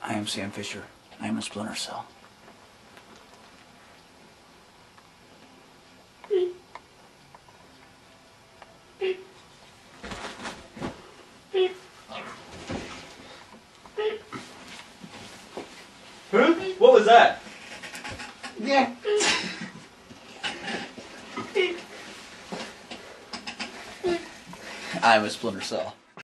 I am Sam Fischer. I am a Splinter Cell. Huh? What was that? Yeah. I'm a Splinter Cell.